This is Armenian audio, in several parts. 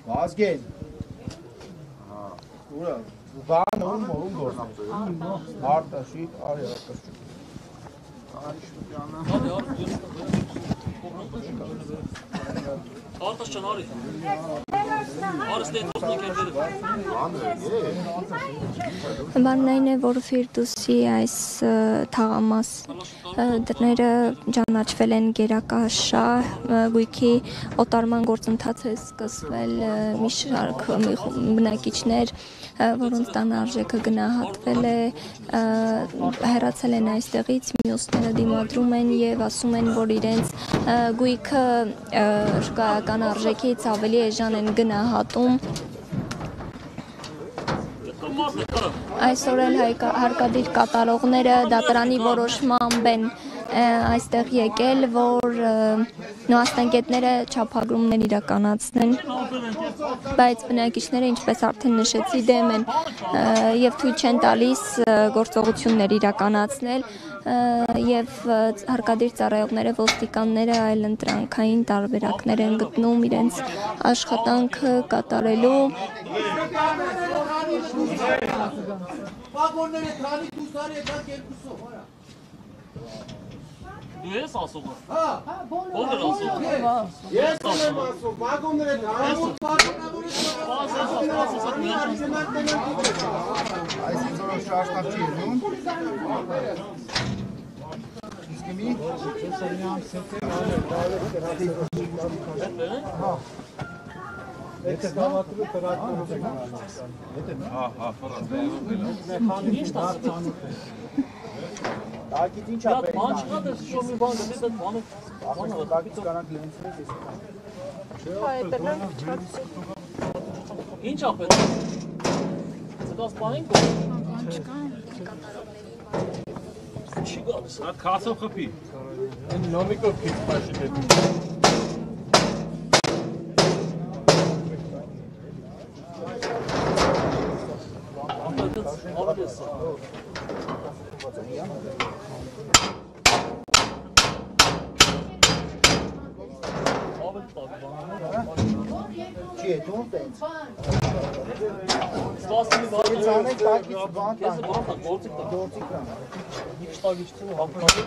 Vazgeç. Ura, van ում գործ։ Արտաշի, արի արտաշի։ Արտաշ չան արի։ Արս դե տոտնիկ էր դերը։ Բանն այն է, որ Ֆիրդուսի այս թաղամաս դռները ճանաչվել են գերակաշահ գույքի օտարման գործընթացը սկսվել մի շարք բնակիչներ, որոնց տան արժեքը գնահատվել է, հեռացել են այստեղից, մյուսները դիմադրում են եւ ասում են, որ իրենց գույքը շուկայական արժեքից ավելի էժան են գնահատում։ Այսօր էլ հարկադիր կատարողները դատարանի որոշմամբ են այստեղ եկել, որ նոաստանգետները չափագրումներ իրականացնեն, բայց բնակիչները, ինչպես արդեն նշեցի, դեմ են եւ թույլ չեն տալիս գործողություններ իրականացնել եւ հարկադիր ծառայողները, ոստիկանները այլ ընտրանքային տարբերակներ են գտնում իրենց աշխատանքը կատարելու։ Դու ես ասողը։ Ո՞ր էր ասողը։ Ես եմ ասում, վագոնները համոտ վագոնավորը։ Այսինքն որ շարժտապ չի ելնում։ Իսկ մի Եթե գավաթը կրակնորոշ Դակիտ ինչ է բերում։ Մանչկա դες շո մի բան դες այդ բանը դակիտ կանանք լենցրես ես։ Ինչ է պետք։ Ցկաս բանին կո։ Մանչկա Չի գալիս։ Հատ քացով խփի։ Այն նոմիկով քիչ բաշի դեպի։ Չի է դու տենց։ Սպասի բան։ Ցանենք տակից բան Ես բան գործիկ տա։ գործիկ կան։ Մի շտագիչ ցու հապրապետ։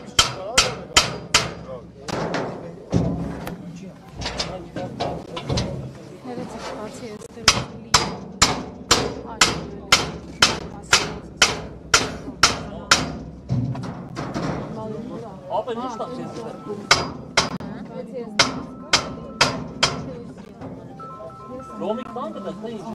Հերից բացի էստեղ լի։ Ապա ինչ տա քեզ։ Ռոմիկ տան դες թե ինչ։